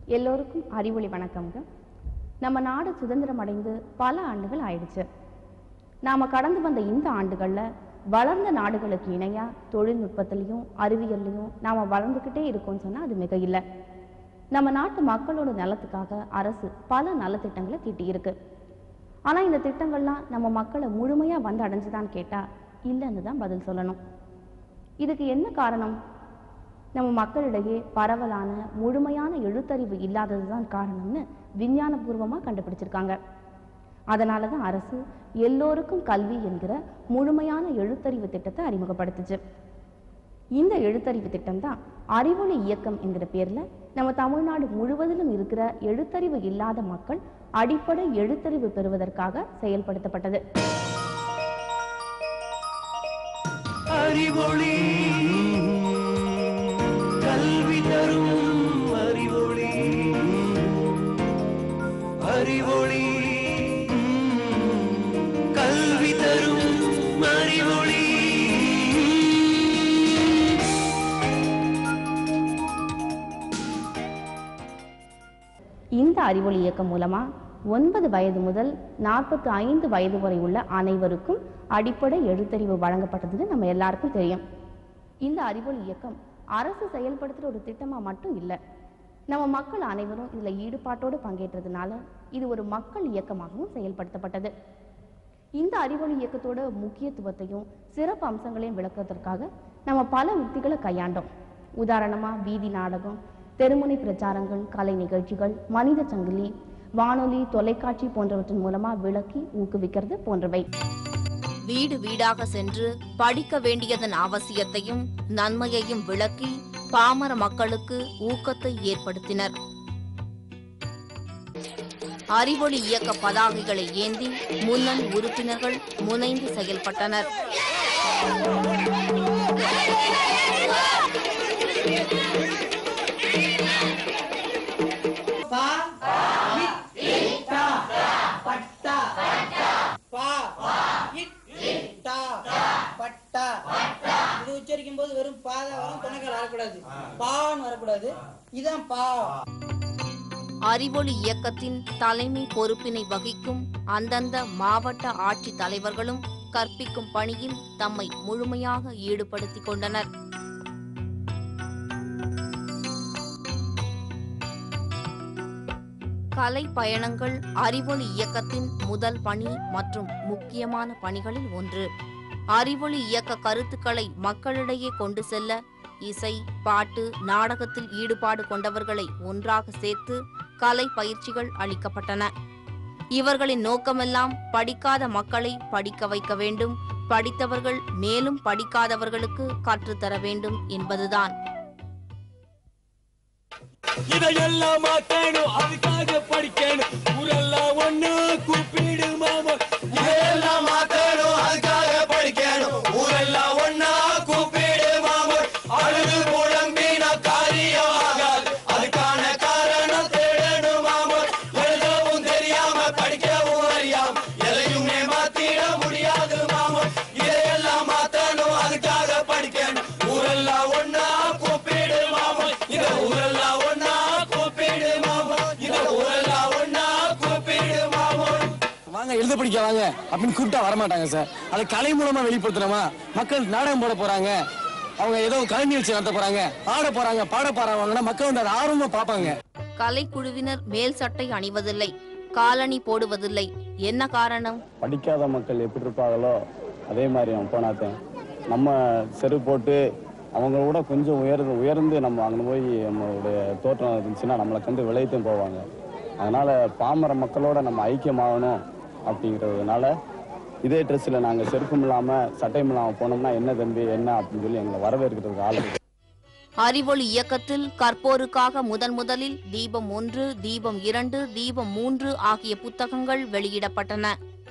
எல்லோருக்கும் அறிவொளி வணக்கம்ங்க. நம்ம நாடு சுதந்திரம் அடைந்து பல ஆண்டுகள் ஆயிடுச்சு. நாம கடந்து வந்த இந்த ஆண்டுகள்ல வளர்ந்த நாடுகளுக்கு இணையா தொழில்நுட்பத்திலையும் அறிவியல்லையும் நாம வளர்ந்துக்கிட்டே இருக்கோம்னு சொன்னா அது மிக இல்லை. நம்ம நாட்டு மக்களோட நலத்துக்காக அரசு பல நலத்திட்டங்களை தீட்டி இருக்கு. ஆனா இந்த திட்டங்கள்லாம் நம்ம மக்களை முழுமையா வந்து அடைஞ்சுதான் கேட்டா இல்லைன்னு தான் பதில் சொல்லணும். இதுக்கு என்ன காரணம்? நம்ம மக்களிடையே பரவலான முழுமையான எழுத்தறிவு இல்லாததுதான் காரணம்னு விஞ்ஞானபூர்வமா கண்டுபிடிச்சிருக்காங்க. அதனாலதான் அரசு எல்லோருக்கும் கல்வி என்கிற முழுமையான எழுத்தறிவு திட்டத்தை அறிமுகப்படுத்துச்சு. இந்த எழுத்தறிவு திட்டம் தான் அறிவொளி இயக்கம் என்கிற பேர்ல நம்ம தமிழ்நாடு முழுவதிலும் இருக்கிற எழுத்தறிவு இல்லாத மக்கள் அடிப்படை எழுத்தறிவு பெறுவதற்காக செயல்படுத்தப்பட்டது. அறிவொளி கல்வி தரும் அறிவொளி, அறிவொளி கல்வி தரும் அறிவொளி. இந்த அறிவொளி இயக்கம் மூலமா 9 வயது முதல் 45 வயது வரை உள்ள அனைவருக்கும் அடிப்படை எழுத்தறிவு வழங்கப்பட்டதுன்னு நம்ம எல்லாருக்கும் தெரியும். இந்த அறிவொளி இயக்கம் அரசு செயல்படுத்துற ஒரு திட்டமா மட்டும் இல்லை, நம்ம மக்கள் அனைவரும் இதுல ஈடுபாட்டோடு பங்கேற்றதுனால இது ஒரு மக்கள் இயக்கமாகவும் செயல்படுத்தப்பட்டது. இந்த அறிவொளி இயக்கத்தோட முக்கியத்துவத்தையும் சிறப்பு அம்சங்களையும் விளக்குவதற்காக நம்ம பல உத்திகளை கையாண்டோம். உதாரணமா வீதி நாடகம், தெருமுனை பிரச்சாரங்கள், கலை நிகழ்ச்சிகள், மனித சங்கிலி, வானொலி, தொலைக்காட்சி போன்றவற்றின் மூலமா விளக்கி ஊக்குவிக்கிறது போன்றவை. வீடு வீடாக சென்று படிக்க வேண்டியதன் அவசியத்தையும் நன்மையையும் விளக்கி பாமர மக்களுக்கு ஊக்கத்தை ஏற்படுத்தினர். அறிவொளி இயக்க பதாகைகளை ஏந்தி முன்னணி உறுப்பினர்கள் முனைந்து செயல்பட்டனர். உச்சரிக்கும் போது வெறும் பாதா வரும், தொண்டைக்கால் வரக்கூடாது, பான்னு வரக்கூடாது. இதான் பா. அறிவொளி இயக்கத்தின் தலைமை பொறுப்பினை வகிக்கும் அந்தந்த மாவட்ட ஆட்சித் தலைவர்களும் கற்பிக்கும் பணியில் தம்மை முழுமையாக ஈடுபடுத்திக் கொண்டனர். கலை பயணங்கள் அறிவொளி இயக்கத்தின் முதல் பணி மற்றும் முக்கியமான பணிகளில் ஒன்று. அறிவொளி இயக்க கருத்துக்களை மக்களிடையே கொண்டு செல்ல இசை, பாட்டு, நாடகத்தில் ஈடுபாடு கொண்டவர்களை ஒன்றாக சேர்த்து கலை பயிற்சிகள் அளிக்கப்பட்டன. இவர்களின் நோக்கமெல்லாம் படிக்காத மக்களை படிக்க வைக்க வேண்டும், படித்தவர்கள் மேலும் படிக்காதவர்களுக்கு கற்றுத்தர வேண்டும் என்பதுதான். இதையெல்லாம் மாத்தணும், அதுக்காக படிக்கணும், ஊரெல்லாம் ஒண்ணு கூப்பிடு மாமா. இதையெல்லாம் மாத்தணும், அதுக்காக படிக்கணும், ஊரெல்லாம் ஒண்ணா கூப்பிடு மாமா. அழுது புலம்பினா காரியம் ஆகாது, அதுக்கான காரணம் தேடணும் மாமா. எழுதவும் தெரியாம படிக்கவும் அறியாம எதையுமே மாத்திட முடியாது மாமா. இதையெல்லாம் மாத்தணும், அதுக்காக படிக்கணும், ஊரெல்லாம் ஒண்ணா கூப்பிடு மாமா. இதை ஊரெல்லாம் எழுத படிக்க வாங்க அப்படின்னு கூப்பிட்டா வரமாட்டாங்க சார். அதை கலை மூலமா வெளிப்படுத்துறோமா, மக்கள் நாடகம் போட போறாங்க, அவங்க ஏதோ கலை நிகழ்ச்சி நடத்த போறாங்க, ஆட போறாங்க, பாட போறாங்கன்னா மக்கள் வந்து அதை ஆர்வமா பார்ப்பாங்க. கலைக்குழுவினர் மேல் சட்டை அணிவதில்லை, காலணி போடுவதில்லை. என்ன காரணம்? படிக்காத மக்கள் எப்படி இருப்பாங்களோ அதே மாதிரி அவன் போனாத்தேன் நம்ம செரு போட்டு அவங்க கூட கொஞ்சம் உயர்ந்து நம்ம அங்கே போய் நம்மளுடைய தோற்றம் இருந்துச்சுன்னா நம்மளை கண்டு விளையத்தும் போவாங்க. அதனால பாமர மக்களோட நம்ம ஐக்கியமாகணும் அப்படிங்கிறதுனால இதே ட்ரெஸ்ஸில் நாங்கள் செருப்பும் இல்லாமல் சட்டையும் இல்லாமல் போனோம்னா என்ன தம்பி என்ன அப்படின்னு சொல்லி எங்களை வரவேற்கிறதுக்கு ஆள் இருக்கு. அறிவொளி இயக்கத்தில் கற்போருக்காக முதலில் தீபம் 1, தீபம் 2, தீபம் 3 ஆகிய புத்தகங்கள் வெளியிடப்பட்டன.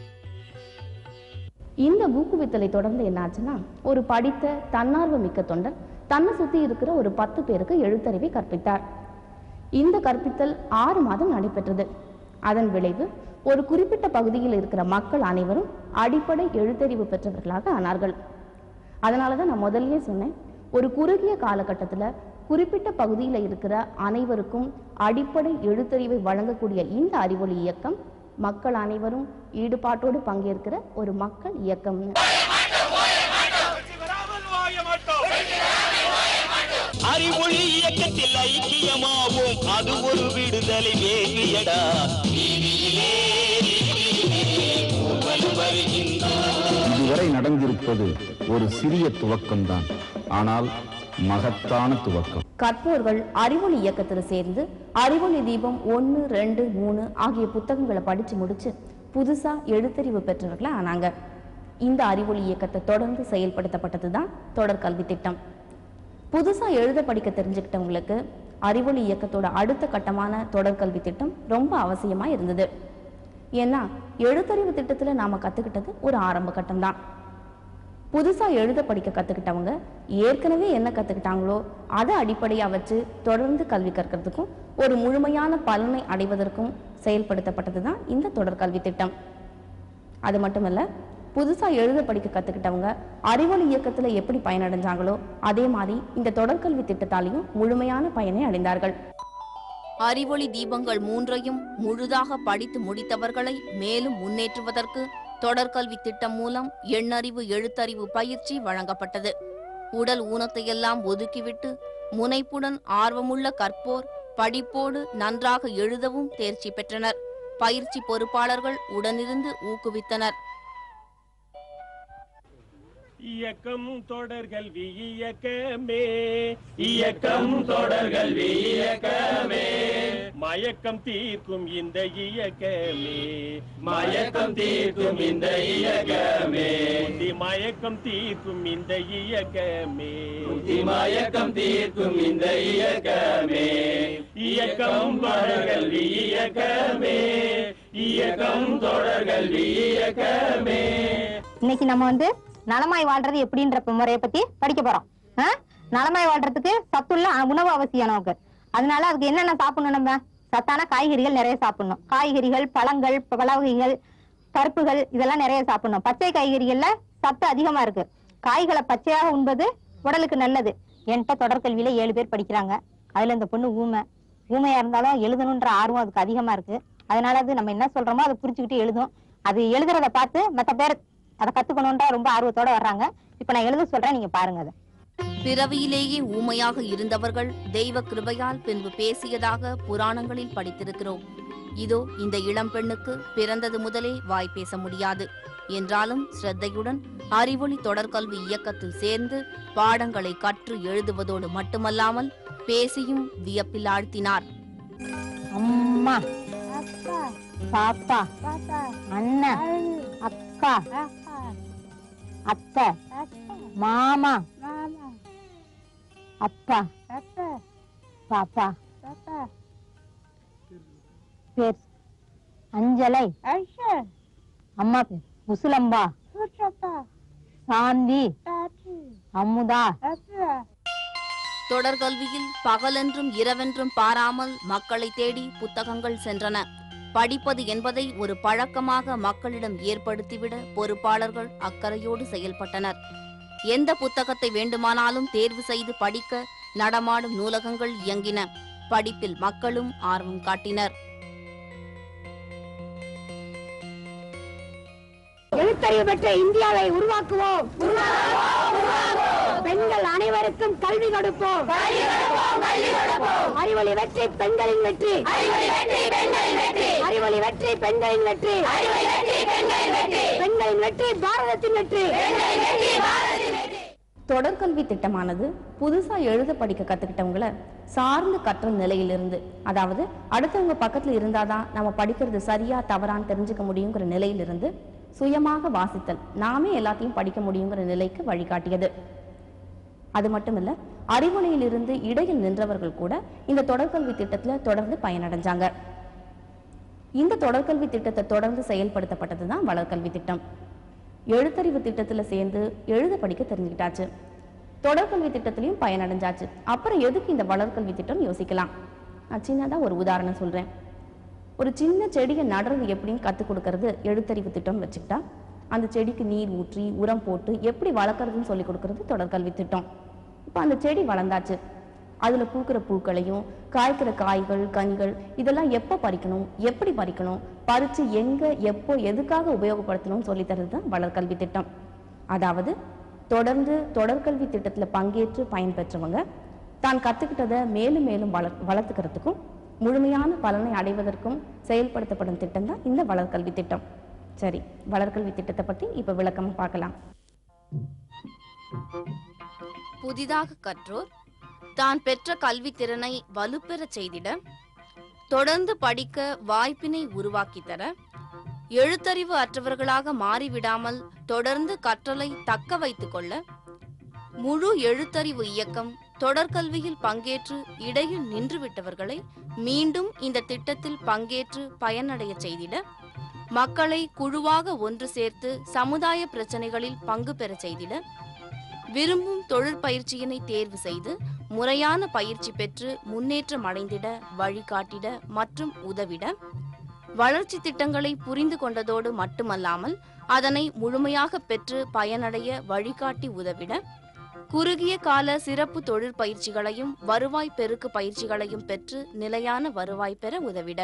இந்த ஊக்குவித்தலை தொடர்ந்து என்னாச்சுன்னா, ஒரு படித்த தன்னார்வ மிக்க தொண்டர் தன்னை சுத்தி இருக்கிற ஒரு 10 பேருக்கு எழுத்தறிவை கற்பித்தார். இந்த கற்பித்தல் 6 மாதம் நடைபெற்றது. அதன் விளைவு ஒரு குறிப்பிட்ட பகுதியில் இருக்கிற மக்கள் அனைவரும் அடிப்படை எழுத்தறிவு பெற்றவர்களாக ஆனார்கள். அதனாலதான் நான் முதல்லயே சொன்னேன், ஒரு குறுகிய காலகட்டத்தில் குறிப்பிட்ட பகுதியில் இருக்கிற அனைவருக்கும் அடிப்படை எழுத்தறிவை வழங்கக்கூடிய இந்த அறிவொளி இயக்கம் மக்கள் அனைவரும் ஈடுபாட்டோடு பங்கேற்கிற ஒரு மக்கள் இயக்கம். அறிவொளி இயக்கத்தில் ஐக்கியமாவோம், அது ஒரு விடுதலை வேகியடா. இதுவரை நடந்திருப்பது ஒரு சிறிய துவக்கம்தான், ஆனால் மகத்தான துவக்கம். கற்போர்கள் அறிவொளி இயக்கத்தில் சேர்ந்து அறிவொளி தீபம் 1, 2, 3 ஆகிய புத்தகங்களை படிச்சு முடிச்சு புதுசா எழுத்தறிவு பெற்றவர்களா ஆனாங்க. இந்த அறிவொளி இயக்கத்தை தொடர்ந்து செயல்படுத்தப்பட்டதுதான் தொடர்கல்வி திட்டம். புதுசா எழுத படிக்க தெரிஞ்சுக்கிட்டவங்களுக்கு அறிவொளி இயக்கத்தோட அடுத்த கட்டமான தொடர்கல்வி திட்டம் ரொம்ப அவசியமா இருந்தது. ஏன்னா எழுத்தறிவு திட்டத்துல நாம கத்துக்கிட்டது ஒரு ஆரம்ப கட்டம் தான். புதுசா எழுத படிக்க கத்துக்கிட்டவங்க ஏற்கனவே என்ன கத்துக்கிட்டாங்களோ அதை அடிப்படையா வச்சு தொடர்ந்து கல்வி கற்கிறதுக்கும் ஒரு முழுமையான பலனை அடைவதற்கும் செயல்படுத்தப்பட்டதுதான் இந்த தொடர்கல்வி திட்டம். அது மட்டுமல்ல, புதுசா எழுத படிக்க கத்துக்கிட்டவங்க அறிவொளி இயக்கத்துல எப்படி பயனடைஞ்சாங்களோ அதே மாதிரி இந்த தொடர்கல்வி திட்டத்தாலையும் முழுமையான பயனை அடைந்தார்கள். அறிவொளி தீபங்கள் 3ஐயும் முழுதாக படித்து முடித்தவர்களை மேலும் முன்னேற்றுவதற்கு தொடர்கல்வி திட்டம் மூலம் எண்ணறிவு எழுத்தறிவு பயிற்சி வழங்கப்பட்டது. உடல் ஊனத்தையெல்லாம் ஒதுக்கிவிட்டு முனைப்புடன் ஆர்வமுள்ள கற்போர் படிப்போடு நன்றாக எழுதவும் தேர்ச்சி பெற்றனர். பயிற்சி பொறுப்பாளர்கள் உடனிருந்து ஊக்குவித்தனர். இயக்கம் தொடர்கல்வி இயக்கமே, இயக்கம் தொடர்கல்வி இயக்கமே, மயக்கம் தீர்க்கும் இந்த இயக்கமே, மயக்கம் தீர்க்கும் இந்த இயக்கமே, மயக்கம் தீர்க்கும் இந்த இயக்கமே, மயக்கம் தீர்க்கும் இந்த இயக்கமே, இயக்கம் தொடர்கல்வி இயக்கமே, இயக்கம் தொடர்கல்வி இயக்கமே. இன்னைக்கு நம்ம நலமாய் வாழ்றது எப்படின்ற முறையை பத்தி படிக்க போறோம். நலமாய் வாழ்றதுக்கு சத்துள்ள உணவு அவசியம் நமக்கு. அதனால அதுக்கு என்னென்ன சாப்பிடணும்? நம்ம சத்தான காய்கறிகள் நிறைய சாப்பிடணும். காய்கறிகள், பழங்கள், பழ வகைகள், பருப்புகள் இதெல்லாம் நிறைய சாப்பிடணும். பச்சை காய்கறிகள்ல சத்து அதிகமா இருக்கு. காய்களை பச்சையாக உண்பது உடலுக்கு நல்லது. என்கிட்ட தொடர்கல்வியில 7 பேர் படிக்கிறாங்க. அதுல இந்த பொண்ணு ஊமையா இருந்தாலும் எழுதணுன்ற ஆர்வம் அதுக்கு அதிகமா இருக்கு. அதனால அது நம்ம என்ன சொல்றோமோ அதை புரிச்சுக்கிட்டு எழுதும். அது எழுதுறத பார்த்து மற்ற பேர் அதை கத்துக்கணும்ன்ற ரொம்ப ஆர்வத்தோட வர்றாங்க. இப்ப நான் எழுத சொல்றேன், நீங்க பாருங்க. அதை பிறவியிலேயே ஊமையாக இருந்தவர்கள் தெய்வ கிருபையால் பின்பு பேசியதாக புராணங்களில் படித்திருக்கிறோம். இதோ இந்த இளம் பெண்ணுக்கு பிறந்தது முதலே வாய் பேச முடியாது என்றாலும் ஸ்ரத்தையுடன் அறிவொளி தொடர்கல்வி இயக்கத்தில் சேர்ந்து பாடங்களை கற்று எழுதுவதோடு மட்டுமல்லாமல் பேசியும் வியப்பில் ஆழ்த்தினார். அம்மா, பாப்பா, அண்ணன், அக்கா, அத்தை, மாமா, அப்பா, பாப்பா, பேர் அஞ்சலை, அம்மா பேர் முசுலம்பா, சாந்தி, அமுதா. தொடர்கல்வியில் பகலென்றும் இரவென்றும் பாராமல் மக்களை தேடி புத்தகங்கள் சென்றன. படிப்பது என்பதை ஒரு பழக்கமாக மக்களிடம் ஏற்படுத்திவிட பொறுப்பாளர்கள் அக்கறையோடு செயல்பட்டனர். எந்த புத்தகத்தை வேண்டுமானாலும் தேர்வு செய்து படிக்க நடமாடும் நூலகங்கள் இயங்கின. படிப்பில் மக்களும் ஆர்வம் காட்டினர். எழுத்தறிவு பெற்ற இந்தியாவை உருவாக்குவோம். பெண்கள் அனைவருக்கும் கல்வி கொடுப்போம். அறிவொளி வெற்றி, பெண்களின் வெற்றி. அறிவொளி வெற்றி, பெண்களின் வெற்றி. பெண்களின் வெற்றி, பாரதத்தின் வெற்றி. தொடர்கல்வி திட்டமானது புதுசா எழுத படிக்க கத்துக்கிட்டவங்களை சார்ந்து கற்றல் நிலையிலிருந்து, அதாவது அடுத்தவங்க பக்கத்துல இருந்தாதான் நம்ம படிக்கிறது சரியா தவறான்னு தெரிஞ்சுக்க முடியுங்கிற நிலையிலிருந்து சுயமாக வாசித்தல், நாமே எல்லாத்தையும் படிக்க முடியுங்கிற நிலைக்கு வழிகாட்டியது. அது மட்டுமல்ல, அறிவொளியிலிருந்து இடையில் நின்றவர்கள் கூட இந்த தொடர்கல்வி திட்டத்துல தொடர்ந்து பயனடைஞ்சாங்க. இந்த தொடர்கல்வி திட்டத்தை தொடர்ந்து செயல்படுத்தப்பட்டதுதான் வளர்கல்வி திட்டம். எழுத்தறிவு திட்டத்துல சேர்ந்து எழுத படிக்க தெரிஞ்சுக்கிட்டாச்சு, தொடர்கல்வி திட்டத்திலையும் பயனடைஞ்சாச்சு. அப்புறம் எதுக்கு இந்த வளர்கல்வி திட்டம் யோசிக்கலாம். நான் சின்னதா ஒரு உதாரணம் சொல்றேன். ஒரு சின்ன செடியை நடுறது எப்படின்னு கற்றுக் கொடுக்கறது எழுத்தறிவு திட்டம் வச்சுக்கிட்டா, அந்த செடிக்கு நீர் ஊற்றி உரம் போட்டு எப்படி வளர்க்குறதுன்னு சொல்லி கொடுக்கறது தொடர்கல்வி திட்டம். இப்போ அந்த செடி வளர்ந்தாச்சு, அதுல பூக்கிற பூக்களையும் காய்க்கிற காய்கள் கனிகள் இதெல்லாம் எப்போ பறிக்கணும், எப்படி பறிக்கணும், பறிச்சு எங்க எப்போ எதுக்காக உபயோகப்படுத்தணும்னு சொல்லி தருது தான் வளர்கல்வி திட்டம். அதாவது தொடர்ந்து தொடர்கல்வி திட்டத்துல பங்கேற்று பயன்பெற்றவங்க தான் கத்துக்கிட்டதை மேலும் மேலும் வளர்த்துக்கிறதுக்கும் முழுமையான பலனை அடைவதற்கும் செயல்படுத்தப்படும் திட்டம் தான் இந்த வளர்கல்வி திட்டம். சரி, வளர்கல்வி திட்டத்தை பத்தி இப்ப விளக்கமா பார்க்கலாம். புதிதாக கற்றோர் தான் பெற்ற கல்வி திறனை வலுப்பெற செய்திட, தொடர்ந்து படிக்க வாய்ப்பினை உருவாக்கி தர, எழுத்தறிவு அற்றவர்களாக மாறிவிடாமல் தொடர்ந்து கற்றலை தக்க வைத்துக் கொள்ள, முழு எழுத்தறிவு இயக்கம் தொடர்கல்வியில் பங்கேற்று இடையில் நின்றுவிட்டவர்களை மீண்டும் இந்த திட்டத்தில் பங்கேற்று பயனடைய செய்திட, மக்களை குழுவாக ஒன்று சேர்த்து சமுதாய பிரச்சனைகளில் பங்கு பெற செய்திட, விரும்பும் தொழிற்பயிற்சியினை தேர்வு செய்து முறையான பயிற்சி பெற்று முன்னேற்றம் அடைந்திட வழிகாட்டிட மற்றும் உதவிட, வளர்ச்சி திட்டங்களை புரிந்து கொண்டதோடு மட்டுமல்லாமல் அதனை முழுமையாக பெற்று பயனடைய வழிகாட்டி உதவிட, குறுகிய கால சிறப்பு தொழிற்பயிற்சிகளையும் வருவாய் பெருக்கு பயிற்சிகளையும் பெற்று நிலையான வருவாய் பெற உதவிட.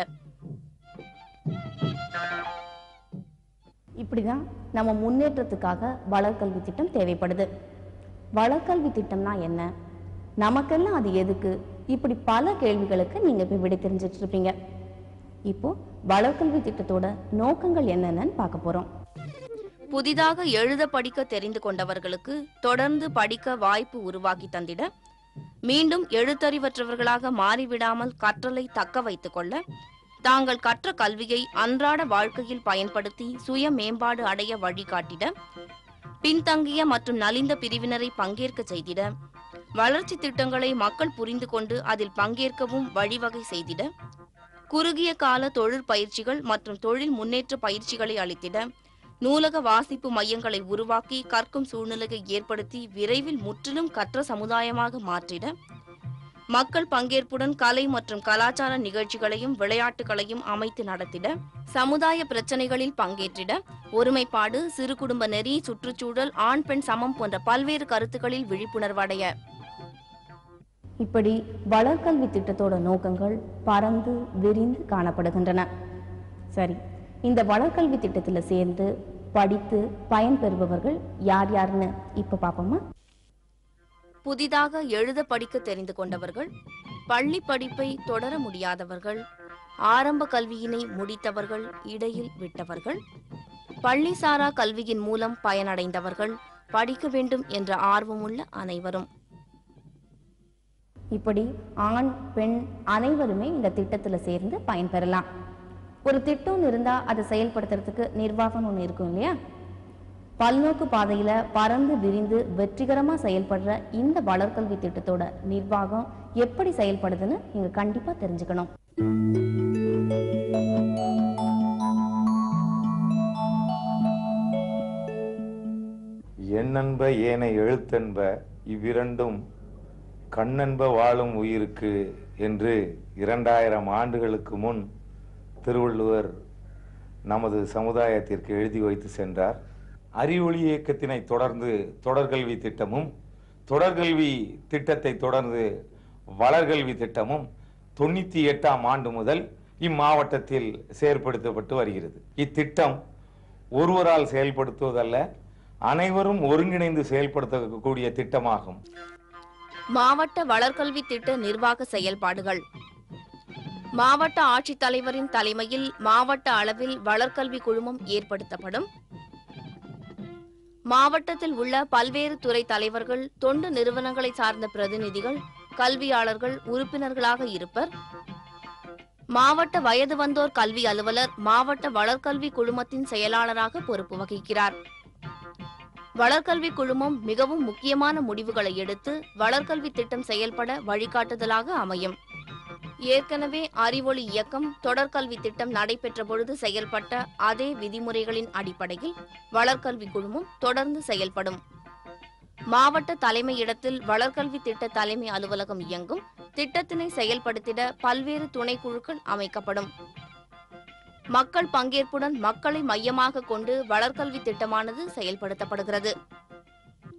இப்படிதான் நம்ம முன்னேற்றத்துக்காக வளர்கல்வி திட்டம் தேவைப்படுது. வளர்கல்வி திட்டம்னா என்ன, நமக்கெல்லாம் அது எதுக்கு, இப்படி பல கேள்விகளுக்கு நீங்க இப்ப விடை தெரிஞ்சிட்டு இருப்பீங்க. இப்போ வளர்கல்வி திட்டத்தோட நோக்கங்கள் என்னென்னு பார்க்க போறோம். புதிதாக எழுத படிக்க தெரிந்து கொண்டவர்களுக்கு தொடர்ந்து படிக்க வாய்ப்பு உருவாக்கி தந்திட, மீண்டும் எழுத்தறிவற்றவர்களாக மாறிவிடாமல் கற்றலை தக்க வைத்துக் கொள்ள, தாங்கள் கற்ற கல்வியை அன்றாட வாழ்க்கையில் பயன்படுத்தி சுய மேம்பாடு அடைய வழிகாட்டிட, பின்தங்கிய மற்றும் நலிந்த பிரிவினரை பங்கேற்க செய்திட, வளர்ச்சி திட்டங்களை மக்கள் புரிந்து கொண்டு அதில் பங்கேற்கவும் வழிவகை செய்திட, குறுகிய கால தொழிற்பயிற்சிகள் மற்றும் தொழில் முன்னேற்ற பயிற்சிகளை அளித்திட, நூலக வாசிப்பு மையங்களை உருவாக்கி கற்கும் சூழ்நிலையை ஏற்படுத்தி விரைவில் முற்றிலும் கற்ற சமுதாயமாக மாற்றிட, மக்கள் பங்கேற்புடன் கலை மற்றும் கலாச்சார நிகழ்ச்சிகளையும் விளையாட்டுகளையும் அமைத்து நடத்திட, சமுதாய பிரச்சனைகளில் பங்கேற்றிட, ஒருமைப்பாடு, சிறு குடும்ப நெறி, சுற்றுச்சூழல், ஆண் பெண் சமம் போன்ற பல்வேறு கருத்துக்களில் விழிப்புணர்வு அடைய. இப்படி வளர்கல்வி திட்டத்தோட நோக்கங்கள் பரந்து விரிந்து காணப்படுகின்றன. சரி, இந்த வளர்கல்வி திட்டத்துல சேர்ந்து படித்து பயன்பெறுபவர்கள் யார் யாருன்னு இப்ப பாப்போமா? புதிதாக எழுத படிக்க தெரிந்து கொண்டவர்கள், பள்ளி படிப்பை தொடர முடியாதவர்கள், ஆரம்ப கல்வியினை முடித்தவர்கள், இடையில் விட்டவர்கள், பள்ளி சாரா கல்வியின் மூலம் பயனடைந்தவர்கள், படிக்க வேண்டும் என்ற ஆர்வமுள்ள அனைவரும். இப்படி ஆண் பெண் அனைவருமே இந்த திட்டத்துல சேர்ந்து பயன்பெறலாம். ஒரு திட்டம் இருந்தா அதை செயல்படுத்துறதுக்கு நிர்வாகம் ஒண்ணு இருக்கும் இல்லையா? பல்நோக்கு பாதையில பறந்து விரிந்து வெற்றிகரமா செயல்படுற இந்த வளர்கல்வி திட்டத்தோட நிர்வாகம் எப்படி செயல்படுதுன்னு நீங்க கண்டிப்பா தெரிஞ்சுக்கணும். எண்ணென்ப ஏனை எழுத்தென்ப இவ்விரண்டும் கண்ணென்ப வாழும் உயிருக்கு என்று 2000 ஆண்டுகளுக்கு முன் திருவள்ளுவர் நமது சமுதாயத்திற்கு எழுதி வைத்து சென்றார். அறிவொளி இயக்கத்தினை தொடர்ந்து தொடர்கல்வி திட்டமும், தொடர்கல்வி திட்டத்தை தொடர்ந்து வளர்கல்வி திட்டமும் 98ஆம் ஆண்டு முதல் இம்மாவட்டத்தில் செயல்படுத்தப்பட்டு வருகிறது. இத்திட்டம் ஒருவரால் செயல்படுத்துவதல்ல, அனைவரும் ஒருங்கிணைந்து செயல்படுத்தக்கூடிய திட்டமாகும். மாவட்ட வளர்கல்வி திட்ட நிர்வாக செயல்பாடுகள். மாவட்ட ஆட்சித்தலைவரின் தலைமையில் மாவட்ட அளவில் வளர்கல்வி குழுமம் ஏற்படுத்தப்படும். மாவட்டத்தில் உள்ள பல்வேறு துறை தலைவர்கள், தொண்டு நிறுவனங்களை சார்ந்த பிரதிநிதிகள், கல்வியாளர்கள் உறுப்பினர்களாக இருப்பர். மாவட்ட வயது வந்தோர் கல்வி அலுவலர் மாவட்ட வளர்கல்வி குழுமத்தின் செயலாளராக பொறுப்பு வகிக்கிறார். வளர்கல்வி குழுமம் மிகவும் முக்கியமான முடிவுகளை எடுத்து வளர்கல்வி திட்டம் செயல்பட வழிகாட்டுதலாக அமையும். ஏற்கனவே அறிவொளி இயக்கம் தொடர்கல்வி திட்டம் நடைபெற்ற பொழுது செயல்பட்ட அதே விதிமுறைகளின் அடிப்படையில் வளர்கல்வி குழுமம் தொடர்ந்து செயல்படும். மாவட்ட தலைமையிடத்தில் வளர்கல்வி திட்ட தலைமை அலுவலகம் இயங்கும். திட்டத்தினை செயல்படுத்திட பல்வேறு துணைக்குழுக்கள் அமைக்கப்படும். மக்கள் பங்கேற்புடன் மக்களை மையமாக கொண்டு வளர்கல்வி திட்டமானது செயல்படுத்தப்படுகிறது.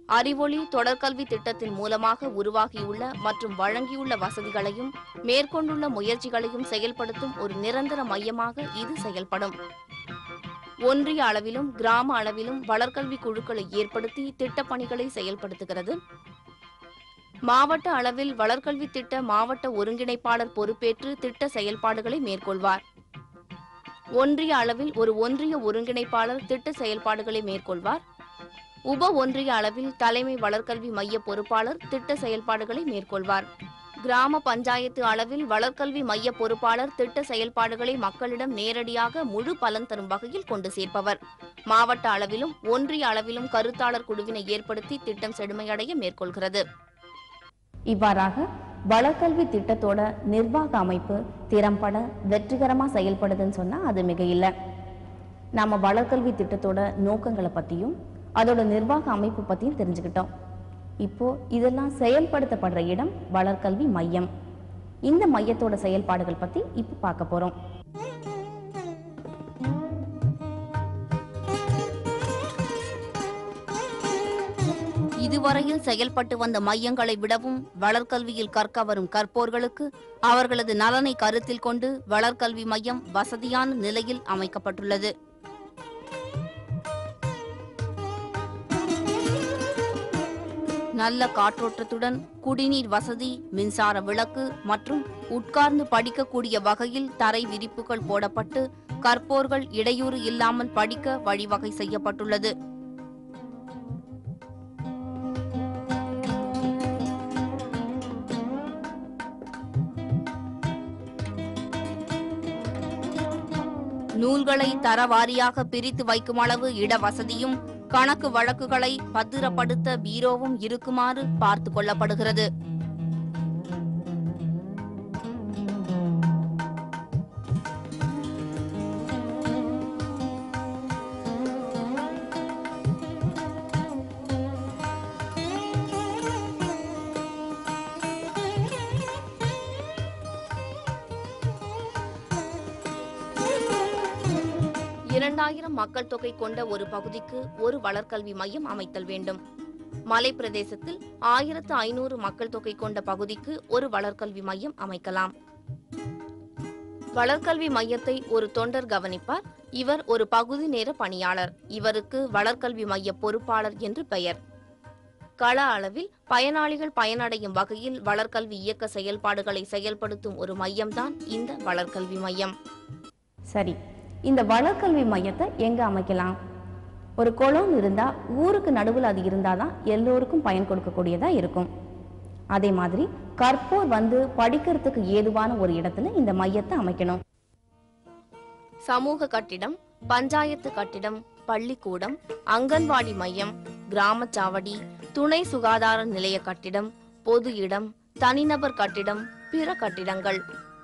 அறிவொளி தொடர்கல்வி திட்டத்தின் மூலமாக உருவாகியுள்ள மற்றும் வழங்கியுள்ள வசதிகளையும் மேற்கொண்டுள்ள முயற்சிகளையும் செயல்படுத்தும் ஒரு நிரந்தர மையமாக இது செயல்படும். ஒன்றிய அளவிலும் கிராம அளவிலும் வளர்கல்வி குழுக்களை ஏற்படுத்தி திட்டப்பணிகளை செயல்படுத்துகிறது. மாவட்ட அளவில் வளர்கல்வி திட்ட மாவட்ட ஒருங்கிணைப்பாளர் பொறுப்பேற்று திட்ட செயல்பாடுகளை மேற்கொள்வார். ஒன்றிய அளவில் ஒரு ஒன்றிய ஒருங்கிணைப்பாளர் திட்ட செயல்பாடுகளை மேற்கொள்வார். உப ஒன்றிய அளவில் தலைமை வளர்கல்வி மைய பொறுப்பாளர் திட்ட செயல்பாடுகளை மேற்கொள்வார். கிராம பஞ்சாயத்து அளவில் வளர்கல்வி மைய பொறுப்பாளர் திட்ட செயல்பாடுகளை மக்களிடம் நேரடியாக முழு பலன் தரும் வகையில் கொண்டு சேர்ப்பவர். மாவட்ட அளவிலும் ஒன்றிய அளவிலும் கருத்தாளர் குழுவினை ஏற்படுத்தி திட்டம் செழுமையடைய மேற்கொள்கிறது. இவ்வாறாக வளர்கல்வி திட்டத்தோட நிர்வாக அமைப்பு திறம்பட வெற்றிகரமா செயல்படுதுன்னு சொன்னா அது மிக இல்லை. நாம வளர்கல்வி திட்டத்தோட நோக்கங்களை பத்தியும் அதோட நிர்வாக அமைப்பு பத்தியும் தெரிஞ்சுக்கிட்டோம். இப்போ இதெல்லாம் செயல்படுத்தப்படுற இடம் வளர்கல்வி மையம். இந்த மையத்தோட செயல்பாடுகள் பத்தி இப்ப பார்க்க போறோம். இதுவரையில் செயல்பட்டு வந்த மையங்களை விடவும் வளர்கல்வியில் கற்க வரும் கற்போர்களுக்கு அவர்களது நலனை கருத்தில் கொண்டு வளர்கல்வி மையம் வசதியான நிலையில் அமைக்கப்பட்டுள்ளது. நல்ல காற்றோட்டத்துடன் குடிநீர் வசதி, மின்சார விளக்கு மற்றும் உட்கார்ந்து படிக்கக்கூடிய வகையில் தரை விரிப்புகள் போடப்பட்டு கற்போர்கள் இடையூறு இல்லாமல் படிக்க வழிவகை செய்யப்பட்டுள்ளது. நூல்களை தரவாரியாக பிரித்து வைக்கும் அளவு இட வசதியும் கணக்கு வழக்குகளை பத்திரப்படுத்த பீரோவும் இருக்குமாறு பார்த்து கொள்ளப்படுகிறது. மக்கள் தொகை கொண்ட ஒரு பகுதிக்கு ஒரு வளர்கல்வி மையம் அமைத்தல் வேண்டும். மலை பிரதேசத்தில் 1500 மக்கள் தொகை கொண்ட பகுதிக்கு ஒரு வளர்கல்வி மையம் அமைக்கலாம். வளர்கல்வி மையத்தை ஒரு தொண்டர் கவனிப்பார். இவர் ஒரு பகுதி நேர பணியாளர். இவருக்கு வளர்கல்வி மைய பொறுப்பாளர் என்று பெயர். கள அளவில் பயனாளிகள் பயனடையும் வகையில் வளர்கல்வி இயக்க செயல்பாடுகளை செயல்படுத்தும் ஒரு மையம்தான் இந்த வளர்கல்வி மையம். சரி, இந்த வளர்கல்வி மையத்தை எங்க அமைக்கலாம்? ஒரு குளம் இருந்தா ஊருக்கு நடுவில் அது இருந்தாதான் எல்லோருக்கும் பயன் கொடுக்கக்கூடியதா இருக்கும். அதே மாதிரி கற்போர் வந்து படிக்கிறதுக்கு ஏதுவான ஒரு இடத்துல இந்த மையத்தை அமைக்கணும். சமூக கட்டிடம், பஞ்சாயத்து கட்டிடம், பள்ளிக்கூடம், அங்கன்வாடி மையம், கிராம சாவடி, துணை சுகாதார நிலைய கட்டிடம், பொது இடம், தனிநபர் கட்டிடம், பிற கட்டிடங்கள்,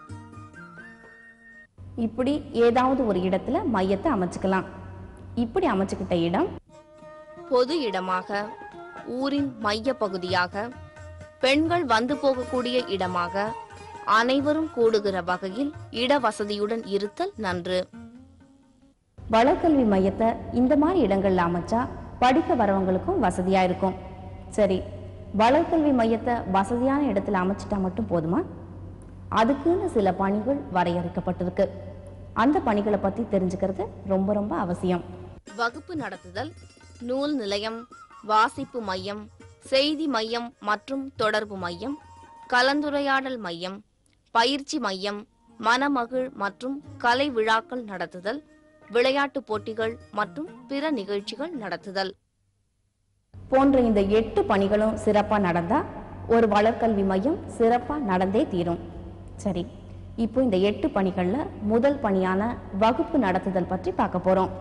இப்படி ஏதாவது ஒரு இடத்துல மையத்தை அமைச்சுக்கலாம். இப்படி அமைச்சுக்கிட்ட இடம் பொது இடமாக, ஊரின் மைய பகுதியாக, பெண்கள் வந்து போகக்கூடிய இடமாக, அனைவரும் கூடுகிற வகையில் இட வசதியுடன் இருத்தல் நன்று. வளர்கல்வி மையத்தை இந்த மாதிரி இடங்கள்ல அமைச்சா படிக்க வரவங்களுக்கும் வசதியா இருக்கும். சரி, வளர்கல்வி மையத்தை வசதியான இடத்துல அமைச்சிட்டா மட்டும் போதுமா? அதுக்குன்னு சில பணிகள் வரையறுக்கப்பட்டிருக்கு. அந்த பணிகளை பத்தி தெரிஞ்சுக்கிறது ரொம்ப ரொம்ப அவசியம். வகுப்பு நடத்துதல், நூல் நிலையம், வாசிப்பு மையம், செய்தி மையம் மற்றும் தொடர்பு மையம், கலந்துரையாடல் மையம், பயிற்சி மையம், மணமகிழ் மற்றும் கலை விழாக்கள் நடத்துதல், விளையாட்டு போட்டிகள் மற்றும் பிற நிகழ்ச்சிகள் நடத்துதல் போன்ற இந்த 8 பணிகளும் சிறப்பா நடந்தா ஒரு வளர்கல்வி மையம் சிறப்பா நடந்தே தீரும். சரி, இப்போ இந்த 8 பணிகள்ல முதல் பணியான வகுப்பு நடத்துதல் பற்றி பார்க்க போறோம்.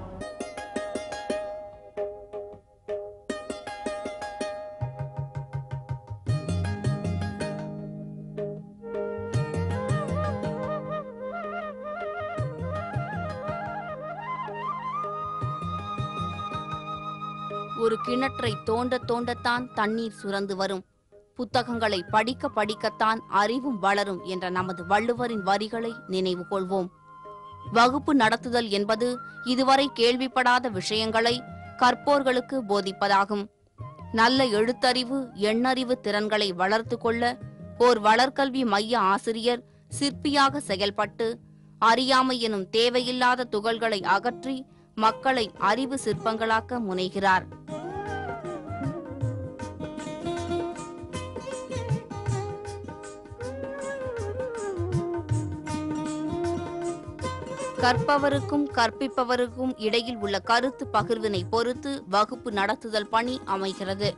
ஒரு கிணற்றை தோண்ட தோண்டத்தான் தண்ணீர் சுரந்து வரும். புத்தகங்களை படிக்க படிக்கத்தான் அறிவும் வளரும் என்ற நமது வள்ளுவரின் வரிகளை நினைவு கொள்வோம். வகுப்பு நடத்துதல் என்பது இதுவரை கேள்விப்படாத விஷயங்களை கற்போர்களுக்கு போதிப்பதாகும். நல்ல எழுத்தறிவு, எண்ணறிவு திறன்களை வளர்த்து கொள்ள ஓர் வளர்கல்வி மைய ஆசிரியர் சிற்பியாக செயல்பட்டு அறியாமை எனும் தேவையில்லாத துகள்களை அகற்றி மக்களை அறிவு சிற்பங்களாக்க முனைகிறார். கற்பவருக்கும் கற்பிப்பவருக்கும் இடையில் உள்ள கருத்து பகிர்வினை பொறுத்து வகுப்பு நடத்துதல் பணி அமைகிறது.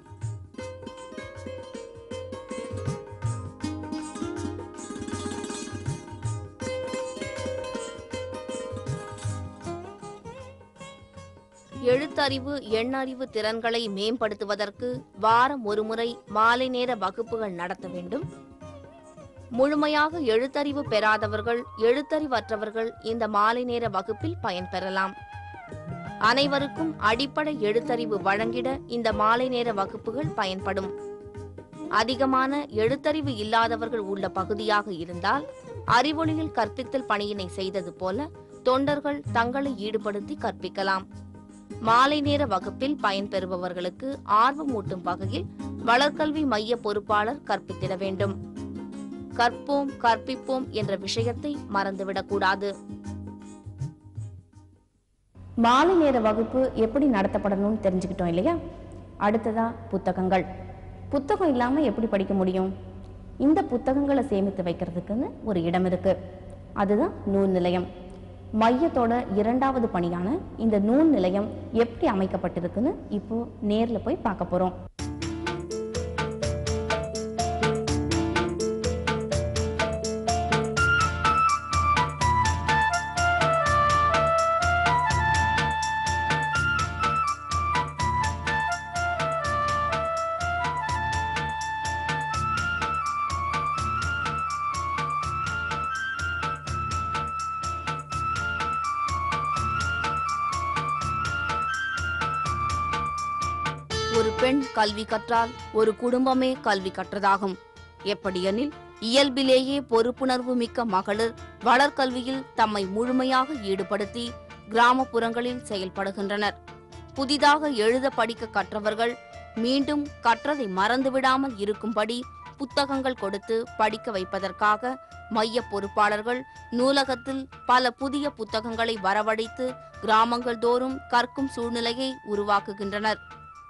எழுத்தறிவு, எண்ணறிவு திறன்களை மேம்படுத்துவதற்கு வாரம் ஒருமுறை மாலை நேர வகுப்புகள் நடத்த வேண்டும். முழுமையாக எழுத்தறிவு பெறாதவர்கள், எழுத்தறிவற்றவர்கள் இந்த மாலை நேர வகுப்பில் பயன்பெறலாம். அனைவருக்கும் அடிப்படை எழுத்தறிவு வழங்கிட இந்த மாலை நேர வகுப்புகள் பயன்படும். அதிகமான எழுத்தறிவு இல்லாதவர்கள் உள்ள பகுதியாக இருந்தால் அறிவொளியில் கற்பித்தல் பணியினை செய்தது போல தொண்டர்கள் தங்களை ஈடுபடுத்தி கற்பிக்கலாம். மாலை நேர வகுப்பில் பயன்பெறுபவர்களுக்கு ஆர்வமூட்டும் வகையில் வளர்கல்வி மைய பொறுப்பாளர் கற்பித்திட வேண்டும். கற்போம் கற்பிப்போம் என்ற விஷயத்தை மறந்துவிடக்கூடாது. மாலை நேர வகுப்பு எப்படி நடத்தப்படணும்னு தெரிஞ்சுக்கிட்டோம் இல்லையா? அடுத்ததா புத்தகங்கள். புத்தகம் இல்லாம எப்படி படிக்க முடியும்? இந்த புத்தகங்களை சேமித்து வைக்கிறதுக்குன்னு ஒரு இடம் இருக்கு. அதுதான் நூல் நிலையம். மையத்தோட இரண்டாவது பணியான இந்த நூல் நிலையம் எப்படி அமைக்கப்பட்டிருக்குன்னு இப்போ நேர்ல போய் பார்க்க போறோம். ஒரு பெண் கல்வி கற்றால் ஒரு குடும்பமே கல்வி கற்றதாகும். எப்படியெனில் இயல்பிலேயே பொறுப்புணர்வு மிக்க மகளிர் வளர்கல்வியில் தம்மை முழுமையாக ஈடுபடுத்தி கிராமப்புறங்களில் செயல்படுகின்றனர். புதிதாக எழுத படிக்க கற்றவர்கள் மீண்டும் கற்றதை மறந்துவிடாமல் இருக்கும்படி புத்தகங்கள் கொடுத்து படிக்க வைப்பதற்காக மைய பொறுப்பாளர்கள் நூலகத்தில் பல புதிய புத்தகங்களை வரவழைத்து கிராமங்கள் தோறும் கற்கும் சூழ்நிலையை உருவாக்குகின்றனர்.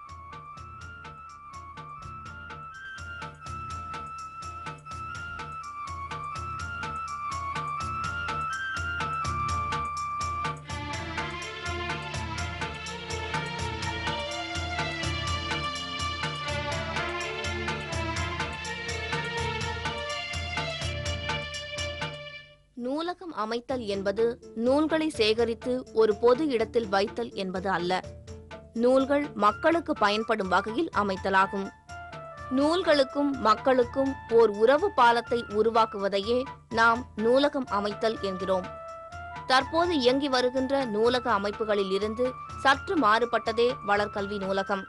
நூலகம் அமைத்தல் என்பது நூல்களை சேகரித்து ஒரு பொது இடத்தில் வைத்தல் என்பது அல்ல. நூல்கள் மக்களுக்கு பயன்படும் வகையில் அமைத்தலாகும். நூல்களுக்கும் மக்களுக்கும் ஓர் உறவு பாலத்தை உருவாக்குவதையே நாம் நூலகம் அமைத்தல் என்கிறோம். தற்போது இயங்கி வருகின்ற நூலக அமைப்புகளில் இருந்து சற்று மாறுபட்டதே வளர்கல்வி நூலகம்.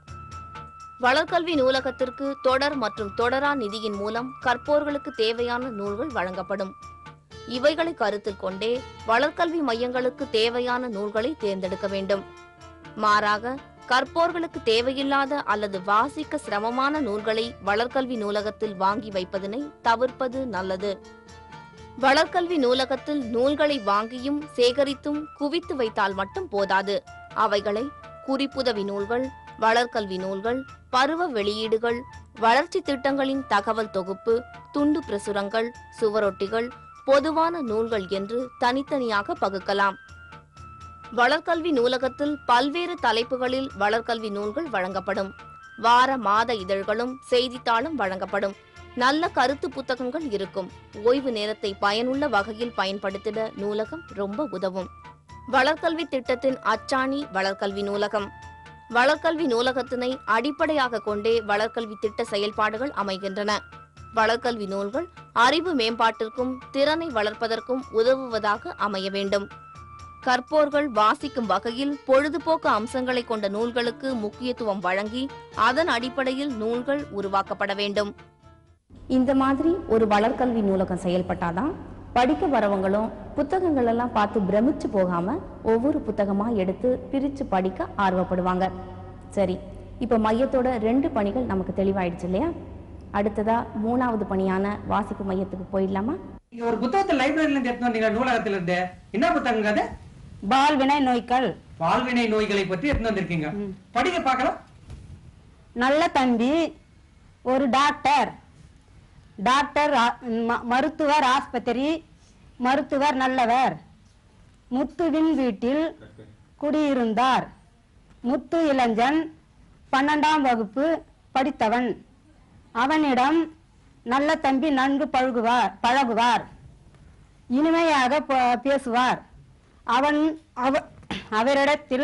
வளர்கல்வி நூலகத்திற்கு தொடர் மற்றும் தொடரா நிதியின் மூலம் கற்போர்களுக்கு தேவையான நூல்கள் வழங்கப்படும். இவைகளை கருத்தில் கொண்டே வளர்கல்வி மையங்களுக்கு தேவையான நூல்களை தேர்ந்தெடுக்க வேண்டும். மாறாக கற்போர்களுக்கு தேவையில்லாத அல்லது வாசிக்க சிரமமான நூல்களை வளர்கல்வி நூலகத்தில் வாங்கி வைப்பதனை தவிர்ப்பது நல்லது. வளர்கல்வி நூலகத்தில் நூல்களை வாங்கியும் சேகரித்தும் குவித்து வைத்தால் மட்டும் போதாது. அவைகளை குறிப்புதவி நூல்கள், வளர்கல்வி நூல்கள், பருவ வெளியீடுகள், வளர்ச்சி திட்டங்களின் தகவல் தொகுப்பு, துண்டு பிரசுரங்கள், சுவரொட்டிகள், பொதுவான நூல்கள் என்று தனித்தனியாக பகுக்கலாம். வளர்கல்வி நூலகத்தில் பல்வேறு தலைப்புகளில் வளர்கல்வி நூல்கள் வழங்கப்படும். வார மாத இதழ்களும் செய்தித்தாளும் வழங்கப்படும். நல்ல கருத்து புத்தகங்கள் இருக்கும். ஓய்வு நேரத்தை பயனுள்ள வகையில் பயன்படுத்திட நூலகம் ரொம்ப உதவும். வளர்கல்வி திட்டத்தின் அச்சாணி வளர்கல்வி நூலகம். வளர்கல்வி நூலகத்தினை அடிப்படையாக கொண்டே வளர்கல்வி திட்ட செயல்பாடுகள் அமைகின்றன. வளர்கல்வி நூல்கள் அறிவு மேம்பாட்டிற்கும் திறனை வளர்ப்பதற்கும் உதவுவதாக அமைய வேண்டும். கற்போர்கள் வாசிக்கும் வகையில் பொழுதுபோக்கு அம்சங்களை கொண்ட நூல்களுக்கு முக்கியத்துவம் வழங்கி அதன் அடிப்படையில் நூல்கள் உருவாக்கப்பட வேண்டும். இந்த மாதிரி ஒரு வளர்கல்வி நூலகம் செயல்பட்டாதான் படிக்க வரவங்களும் புத்தகங்கள் எல்லாம் பார்த்து பிரமிச்சு போகாம ஒவ்வொரு புத்தகமா எடுத்து பிரிச்சு படிக்க ஆர்வப்படுவாங்க. சரி, இப்போ மையத்தோட 2 பணிகள் நமக்கு தெளிவாயிடுச்சு இல்லையா? அடுத்ததா 3வது பணியான வாசிப்பு மையத்துக்கு போயிடலாமா? நீங்க ஒரு புத்தகத்தை லைப்ரரியில இருந்து எடுத்து வந்தீங்க, நூலகத்துல இருந்து. என்ன புத்தகங்க அது? பால்வினை நோய்கள். பால்வினை நோய்களை பற்றி எடுத்து வந்திருக்கீங்க. படிக்க பார்க்கலாம். நல்ல தம்பி ஒரு டாக்டர், மருத்துவர் ஆஸ்பத்திரி, மருத்துவர் நல்லவர். முத்துவின் வீட்டில் குடியிருந்தார். முத்து இளைஞன், 12ஆம் வகுப்பு படித்தவன். அவனிடம் நல்ல தம்பி நன்கு பழகுவார், இனிமையாக பேசுவார். அவரிடத்தில்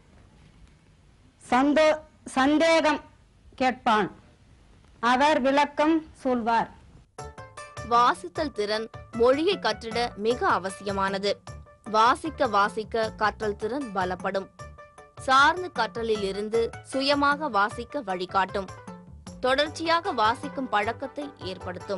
சந்தேகம் கேட்பான், அவர் விளக்கம் சொல்வார். வாசித்தல் திறன் மொழியை கற்றிட மிக அவசியமானது. வாசிக்க வாசிக்க கற்றல் திறன் பலப்படும். சார்ந்து கற்றலில் இருந்து சுயமாக வாசிக்க வழிகாட்டும். தொடர்ச்சியாக வாசிக்கும் பழக்கத்தை ஏற்படுத்தும்.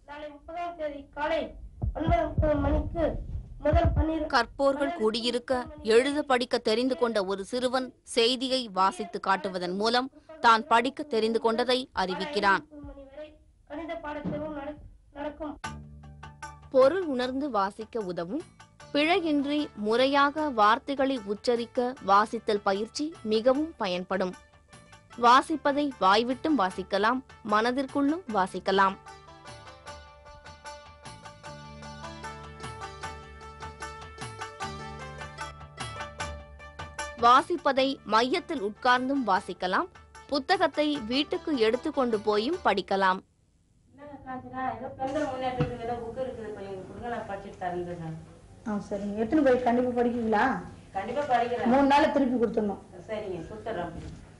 கற்போர்கள் கூடியிருக்க எழுத படிக்க தெரிந்து கொண்ட ஒரு சிறுவன் செய்தியை வாசித்து காட்டுவதன் மூலம் தான் படிக்க தெரிந்து கொண்டதை அறிவிக்கிறான். பொருள் உணர்ந்து வாசிக்க உதவும். பிழையின்றி முறையாக வார்த்தைகளை உச்சரிக்க வாசித்தல் பயிற்சி மிகவும் பயன்படும். வாசிப்பதை வாய்விட்டும் வாசிக்கலாம், மனதிற்குள்ளும் வாசிக்கலாம். வாசிப்பதை மையத்தில் உட்கார்ந்தும் வாசிக்கலாம். புத்தகத்தை வீட்டுக்கு எடுத்துக்கொண்டு போயும் படிக்கலாம். சரிங்க, எத்தனை போய் கண்டிப்பா படிக்கிறீங்களா? கண்டிப்பா படிக்கிறேன். 3 நாள்ல திருப்பி கொடுத்துடணும். சரிங்க, கொடுத்துட்றோம்.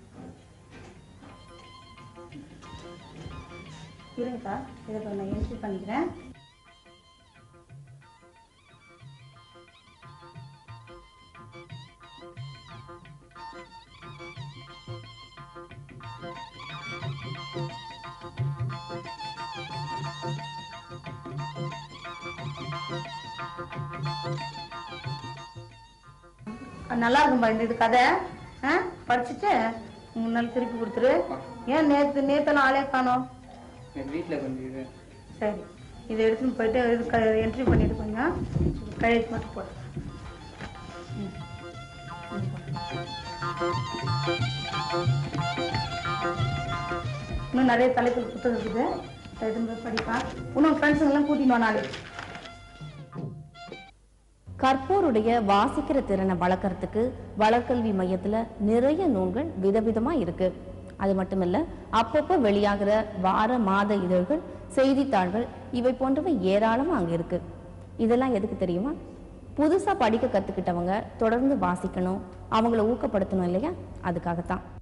இருங்கக்கா, இதை நான் என்ட்ரி பண்ணிக்கிறேன். நல்லா இருக்கும்பா இந்த கதை. படிச்சுட்டு 3 நாள் திருப்பி கொடுத்துரு. ஏன் நேத்தெல்லாம் ஆளே காணோம்? வீட்டுல கொஞ்சம். சரி, இதை எடுத்துன்னு போயிட்டு என்ட்ரி பண்ணிட்டு கொஞ்சம் கையெழுத்து மட்டும் போடு. இன்னும் நிறைய தலைப்புகள் புத்தகம் இருக்குது, எடுத்துன்னு போய் படிப்பா. இன்னும் ஃப்ரெண்ட்ஸுங்கெல்லாம் கூட்டின்னு வந்தாலே. கற்போருடைய வாசிக்கிற திறனை வளர்க்கறதுக்கு வளர்கல்வி மையத்துல நிறைய நூல்கள் விதவிதமா இருக்கு. அது மட்டுமில்ல, அப்பப்போ வெளியாகிற வார மாத இதழ்கள், செய்தித்தாள்கள் இவை போன்றவை ஏராளமா அங்க இருக்கு. இதெல்லாம் எதுக்கு தெரியுமா? புதுசா படிக்க கத்துக்கிட்டவங்க தொடர்ந்து வாசிக்கணும், அவங்கள ஊக்கப்படுத்தணும் இல்லையா? அதுக்காகத்தான்.